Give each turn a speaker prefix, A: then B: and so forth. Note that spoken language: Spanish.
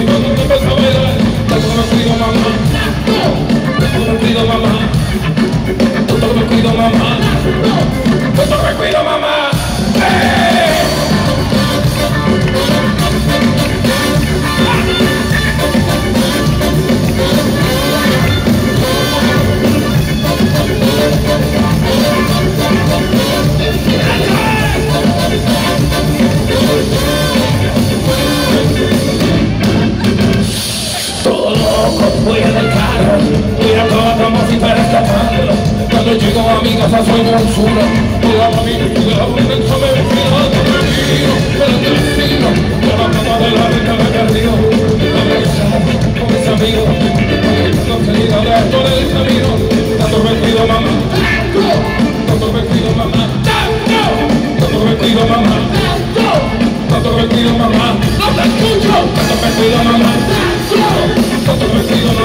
A: cuando te empezó a bailar, tanto que me cuido mamá, tanto que me cuido mamá, tanto que me cuido mamá, tanto que me cuido mamá. Todo loco, voy en el carro, mira toda la música escapando. Cuando llego a mi casa soy monstruo, cuidado a mí, cuidado a mí, me vecino, pero que vecino, yo la plata de la venta me perdió. La regresar con mis amigos, no se diga de esto del camino, tanto me cuido mamá, tanto me cuido mamá, tanto me cuido mamá, tanto me cuido mamá, no te escucho, tanto me cuido mamá, tanto me cuido mamá.